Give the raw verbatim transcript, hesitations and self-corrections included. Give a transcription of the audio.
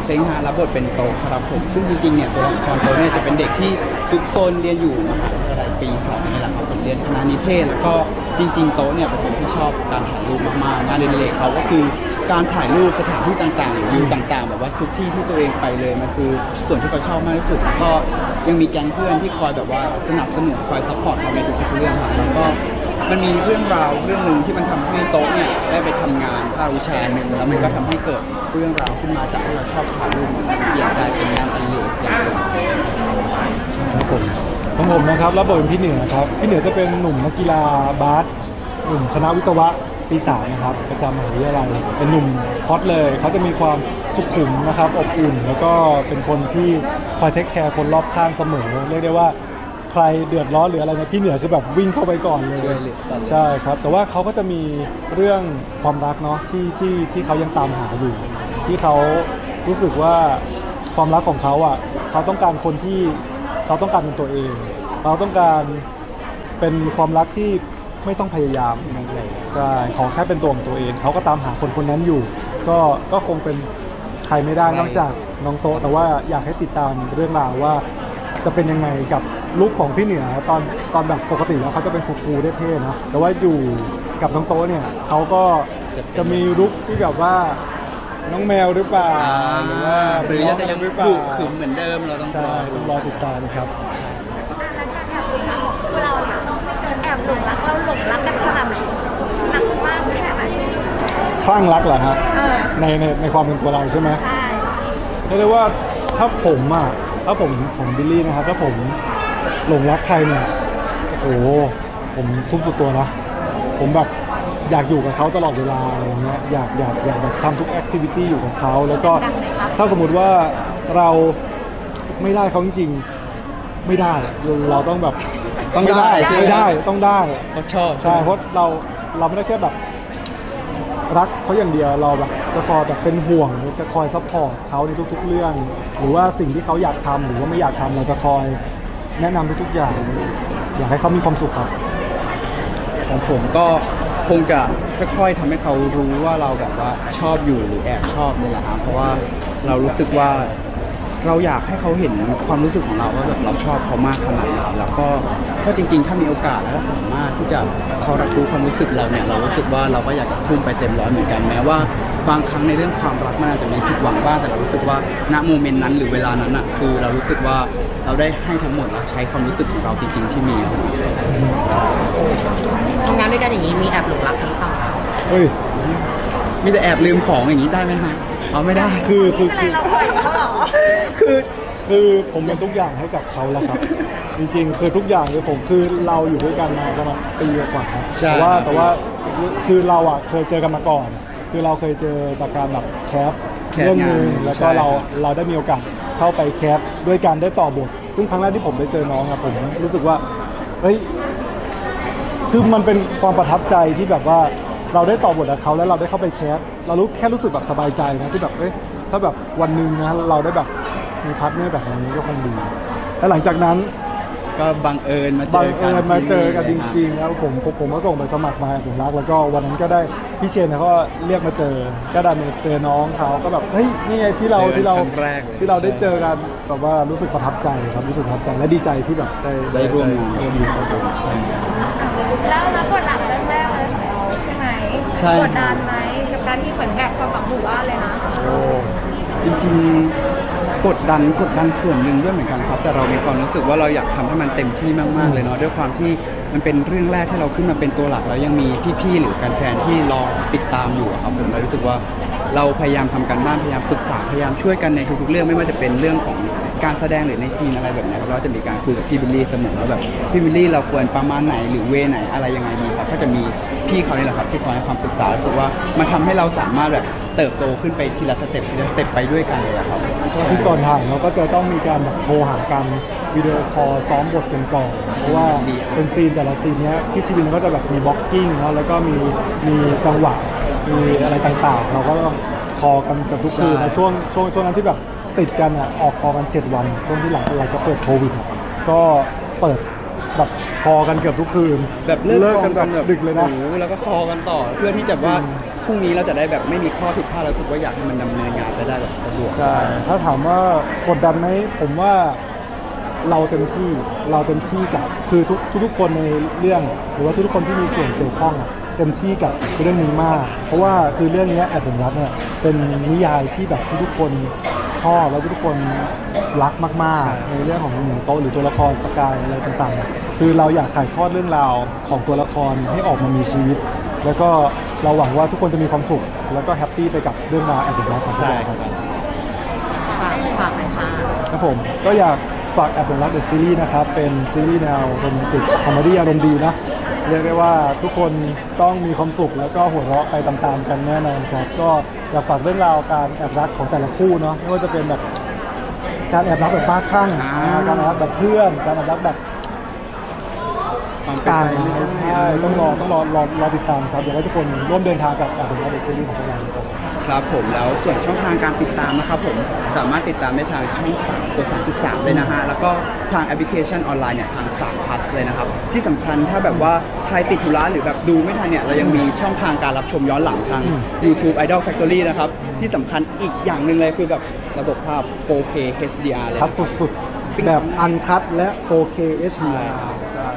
ซ้งฮะรับบทเป็นโตครับผมซึ่งจริงๆเนี่ยตัวละครโตเนี่ยจะเป็นเด็กที่ซุกซนเรียนอยู่มหาวิทยาลัยปีสองนี่แหละครับผมเรียนคณะนิเทศแล้วก็จริงๆโตเนี่ยเป็นคนที่ชอบการถ่ายรูปมากๆงานเรียนเขาก็คือการถ่ายรูปสถานที่ต่างๆวิวต่างๆแบบว่าทุกที่ที่ตัวเองไปเลยมันคือส่วนที่เขาชอบมากที่สุดก็ยังมีแก๊งเพื่อนที่คอยแบบว่าสนับสนุนคอยซัพพอร์ตเขาในทุกๆเรื่องครับแล้วก็มันมีเรื่องราวเรื่องหนึ่งที่มันทำให้โต๊ะเนี่ยได้ไปทำงานภาควิชาหนึ่งแล้วมันก็ทำให้เกิดเรื่องราวขึ้นมาจากที่เราชอบถ่ายรูปมันเปลี่ยนกลายเป็นงานอดิเรกอย่างหนึ่งครับผมของผมนะครับรับบทเป็นพี่เหนือครับพี่เหนือจะเป็นหนุ่มนักกีฬาบาสหนุ่มคณะวิศวะปีสามนะครับประจำมหาวิทยาลัยเป็นหนุ่มฮอตเลยเขาจะมีความสุขุมนะครับอบอุ่นแล้วก็เป็นคนที่คอยเทคแคร์คนรอบข้างเสมอเรียกได้ว่าใครเดือดร้อนหรืออะไรเนี่ยพี่เหนือคือแบบวิ่งเข้าไปก่อนเลยใช่ครับแต่ว่าเขาก็จะมีเรื่องความรักเนาะที่ที่ที่เขายังตามหาอยู่ที่เขารู้สึกว่าความรักของเขาอ่ะเขาต้องการคนที่เขาต้องการเป็นตัวเองเขาต้องการเป็นความรักที่ไม่ต้องพยายามใช่ขอแค่เป็นตัวของตัวเองเขาก็ตามหาคนคนนั้นอยู่ก็ก็คงเป็นใครไม่ได้นอกจากน้องโตแต่ว่าอยากให้ติดตามเรื่องราวว่าจะเป็นยังไงกับลุคของพี่เหนือตอนตอนแบบปกติแล้วเขาจะเป็นคูลๆเท่ๆนะแต่ว่าอยู่กับน้องโตเนี่ยเขาก็จะมีลุคที่แบบว่าน้องแมวหรือเปล่าหรือว่าหรือจะยังดุขึมเหมือนเดิมเราต้องรอต้องรอติดตามนะครับเราแอบหลงรักเราหลงรักกันขนาดไหนหนักมากแค่ไหนคลั่งรักเหรอฮะในในในความเป็นตัวเราใช่ไหมใช่เรียกได้ว่าถ้าผมอ่ะถ้าผมผมบิลลี่นะครับถ้าผมหลงรักใครเนี่ยโอ้โหผมทุ่มสุดตัวนะผมแบบอยากอยู่กับเขาตลอดเวลาอะไรเงี้ยอยากอยากอยากแบบทำทุกแอคทิวิตี้อยู่กับเขาแล้วก็ถ้าสมมติว่าเราไม่ได้เขาจริงๆไม่ได้เราต้องแบบต้องได้ไม่ได้ต้องได้เขาชอบใช่เพราะเราเราไม่ได้แค่แบบรักเขาอย่างเดียวเราแบบจะคอยแบบเป็นห่วงจะคอยซัพพอร์ตเขาในทุกๆเรื่องหรือว่าสิ่งที่เขาอยากทำหรือว่าไม่อยากทำเราจะคอยแนะนำทุกๆอย่างอยากให้เขามีความสุขครับของผมก็คงจะค่อยๆทำให้เขารู้ว่าเราแบบว่าชอบอยู่หรือแอบชอบนี่แหละครับเพราะว่าเรารู้สึกว่าเราอยากให้เขาเห็นความรู้สึกของเราว่าแบบเราชอบเขามากขนาดไหนแล้วก็ถ้าจริงๆถ้ามีโอกาสและสามารถที่จะเขารับรู้ความรู้สึกเราเนี่ยเรารู้สึกว่าเราก็อยากจะทุ่มไปเต็มร้อยเหมือนกันแม้ว่าบางครั้งในเรื่องความรักมันอาจจะมีผิดหวังบ้างแต่เรารู้สึกว่าณโมเมนต์นั้นหรือเวลานั้นอ่ะคือเรารู้สึกว่าเราได้ให้ทั้งหมดและใช้ความรู้สึกของเราจริงๆที่มีทำงานด้วยกันอย่างนี้มีแอบหลงรักกันเปล่าเฮ้ยมีแต่แอบลืมของอย่างนี้ได้ไหมฮะเอาไม่ได้คือคือคือคือคือผมเป็นทุกอย่างให้กับเขาแล้วครับจริงๆคือทุกอย่างเลยผมคือเราอยู่ด้วยกันมาประมาณปีกว่าครับแต่ว่าแต่ว่าคือเราอ่ะเคยเจอกันมาก่อนคือเราเคยเจอจากการแบบแคสเรื่องนึงแล้วก็เราเราได้มีโอกาสเข้าไปแคสด้วยกันได้ต่อบทซึ่งครั้งแรกที่ผมได้เจอน้องครับผมรู้สึกว่าเฮ้ยคือมันเป็นความประทับใจที่แบบว่าเราได้ต่อบทกับเขาแล้วเราได้เข้าไปแคสเรารู้แค่รู้สึกแบบสบายใจนะที่แบบเอ้ยถ้าแบบวันหนึ่งนะเราได้แบบมีพาร์ทเนอร์แบบนี้ก็คงดีแล้วหลังจากนั้นก็บังเอิญมาเจอกันมาเจอกันจริงๆแล้วผมผมก็ส่งไปสมัครมาผมรักแล้วก็วันนั้นก็ได้พี่เชนเขาเรียกมาเจอก็ได้มาเจอน้องเขาก็แบบเฮ้ยนี่ไงที่เราที่เราที่เราได้เจอกันแบบว่ารู้สึกประทับใจครับรู้สึกประทับใจและดีใจที่แบบได้ได้ร่วมงานแล้วแล้วกดดันเรื่องแรกเลยของเราใช่ไหมกดดันไหมกับการที่เหมือนแบบความฝังหมู่บ้านเลยนะจริงๆกดดันกดดันส่วนหนึ่งด้วยเหมือนกันครับแต่เรามีความรู้สึกว่าเราอยากทำให้มันเต็มที่มากๆเลยเนาะด้วยความที่มันเป็นเรื่องแรกที่เราขึ้นมาเป็นตัวหลักแล้วยังมีพี่ๆหรือแฟนๆที่รอติดตามอยู่ครับผมเรารู้สึกว่าเราพยายามทำการบ้านพยายามปรึกษาพยายามช่วยกันในทุกๆเรื่องไม่ว่าจะเป็นเรื่องของการแสดงหรือในซีนอะไรแบบนี้เราจะมีการคุยกับพี่บิลลี่เสมอว่าแบบพี่บิลลี่เราควรประมาณไหนหรือเวไหนอะไรยังไงดีครับก็จะมีพี่เขานี่แหละครับที่คอยให้ความปรึกษารู้สึกว่ามันทำให้เราสามารถแบบเติบโตขึ้นไปทีละสเต็ปทีละสเต็ปไปด้วยกันเลยครับที่ก่อนถ่ายเราก็จะต้องมีการแบบโทรหากันวิดีโอคอลซ้อมบทกันก่อนเพราะว่าเป็นซีนแต่ละซีนเนี้ยพี่ชีวินก็จะแบบมีบล็อกกิ้งแล้วแล้วก็มีมีจังหวะมีอะไรต่างๆเราก็ต้องคอกันกับทุกคืนในช่วงช่วงช่วงนั้นที่แบบติดกันอ่ะออกคอกันเจ็ดวันช่วงที่หลังเราก็เปิดโควิดก็เปิดแบบคอกันเกือบทุกคืนแบบเลิกกันกัแบบนแบบดึกเลยนะโอ้โหแล้วก็คอกันต่อ เพื่อที่จะว่าจริงพรุ่งนี้เราจะได้แบบไม่มีข้อผิดพลาดแล้วรู้สึกว่าอยากให้มันดำเนินงานไปได้แบบสะดวกใช่ถ้าถามว่ากดดันไหมผมว่าเราเต็มที่เราเต็มที่กับคือทุกทุกๆคนในเรื่องหรือว่าทุกๆคนที่มีส่วนเกี่ยวข้องอะเต็มที่กับเรื่องนี้มาก เพราะว่าคือเรื่องนี้แอบผมรักเนี่ยเป็นนิยายที่แบบทุกๆคนชอบแล้วทุกๆคนรักมากใช่ๆ ในเรื่องของหนุ่มโตะหรือตัวละครสกายอะไรต่างๆเนี่ยคือเราอยากถ่ายทอดเรื่องราวของตัวละครให้ออกมามีชีวิต แล้วก็เราหวังว่าทุกคนจะมีความสุข แล้วก็แฮปปี้ไปกับเรื่องราวแอบผมรักของพวกเราครับฝากฝากหน่อยค่ะครับผมก็อยากฝากแอบหลงรักเดอะซีรีส์นะครับ เป็นซีรีส์แนวโรแมนติกคอมเมดี้อารมณ์ดีนะเรียกได้ว่าทุกคนต้องมีความสุขแล้วก็หัวเราะไปตามๆกันแน่นอนครับ ก็อยากฝากเรื่องราวการแอบรักของแต่ละคู่เนาะไม่ว่าจะเป็นแบบการแอบรักแบบบ้าคลั่งอ่าอ่าการแอบรักแบบเพื่อน การแอบรักแบบความเป็นต่างไปไม่ได้ใช่ต้องรอต้องรอรอรอติดตามครับอยากให้ทุกคนร่วมเดินทางกับแอบหลงรักเดอะซีรีส์ของพวกเราครับครับผมแล้วส่วนช่องทางการติดตามนะครับผมสามารถติดตามได้ทางช่องสามกดสามสิบสามเลยนะฮะแล้วก็ทางแอปพลิเคชันออนไลน์เนี่ยทางสาม plus เลยนะครับที่สำคัญถ้าแบบว่าใครติดธุระหรือแบบดูไม่ทันเนี่ยเรายังมีช่องทางการรับชมย้อนหลังทาง YouTube Idol Factory นะครับที่สำคัญอีกอย่างหนึ่งเลยคือแบบระบบภาพ โฟร์เค เอช ดี อาร์ เลยคัดสุดๆ แบบอันคัดและ โฟร์เค เอช ดีใช่